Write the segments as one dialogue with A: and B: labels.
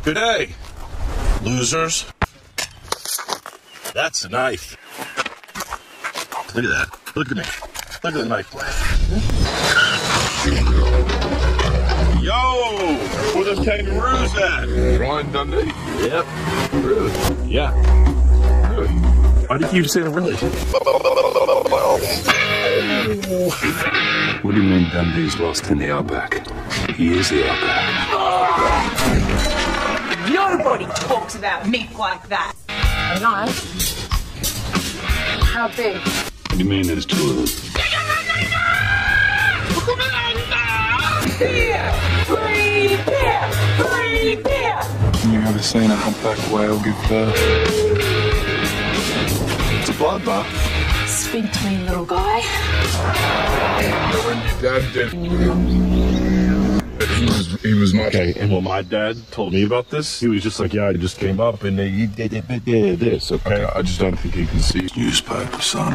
A: Good day, losers. That's a knife. Look at that. Look at me. Look at the knife blade. Yo! Where them kangaroos at?
B: Ryan Dundee?
A: Yep.
B: Really?
A: Yeah.
B: Really?
A: Why do you keep saying really?
B: What do you mean Dundee's lost in the outback? He is the outback.
C: Nobody talks about meat like that.
D: Nice. How big?
B: What do you mean there's two of them?
C: Beer! Free beer! Free beer!
B: You ever seen a humpback whale give birth? It's a bloodbath.
D: Speak to me, little guy.
B: When your dad did, he was my...
A: Okay, and when my dad told me about this, he was just like, yeah, I just came up and he did this, okay?
B: I just don't think he can see.
E: Newspaper, son.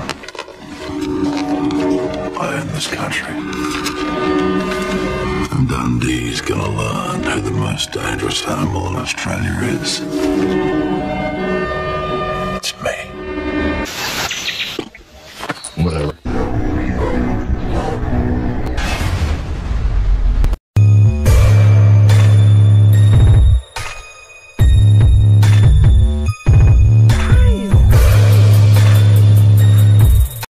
E: I own this country. And Dundee's gonna learn who the most dangerous animal in Australia is.